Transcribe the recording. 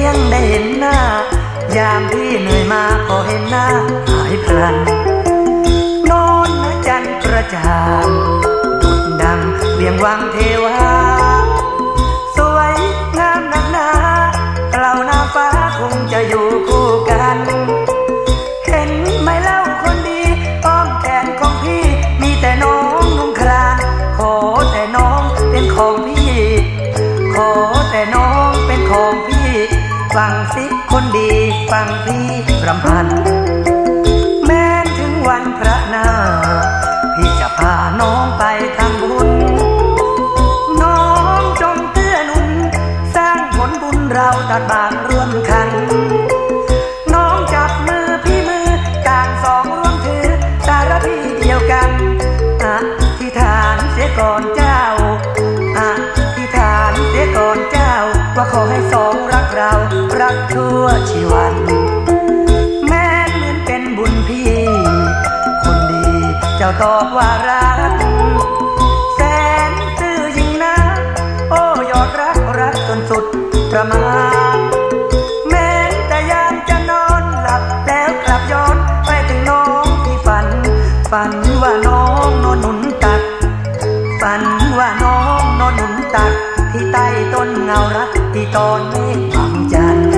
ยังได้เห็นหน้ายามพี่เหนื่อยมาพอเห็นหน้าหายพลันนอนนะจันทร์กระจ่างดุจดังเวียงวังเทวาสวยงามนักหนาเหล่าหน้าฟ้าคงจะอยู่คู่กันเห็นไหมเล่าคนดีอ้อมแขนของพี่มีแต่น้องนุ่งคลานขอแต่น้องเป็นของพี่ขอแต่น้องเป็นของพี่ฟังสิคนดีฟังพี่รำพันแม้ถึงวันพระนาพี่จะพาน้องไปทำบุญน้องจงเกื้อหนุนสร้างผลบุญเราตักบาตรร่วมกันน้องจับมือพี่มือต่างสองร่วมถือสารพี่เดียวกันอธิษฐานเสียก่อนเจ้าอธิษฐานเสียก่อนเจ้าว่าขอให้สองรักเรารักชั่วชีวันแม้เหมือนเป็นบุญพี่คนดีเจ้าตอบว่ารักแสนซื่อยิ่งนะโอ้ยอดรักรักจนสุดประมาณแม้แต่ยามจะนอนหลับแล้วกลับย้อนไปถึงน้องที่ฝันว่าน้องนอนหนุนตักฝันว่าน้องนอนหนุนตักที่ใต้ต้นเงารักที่ตอนเมฆบังจันทร์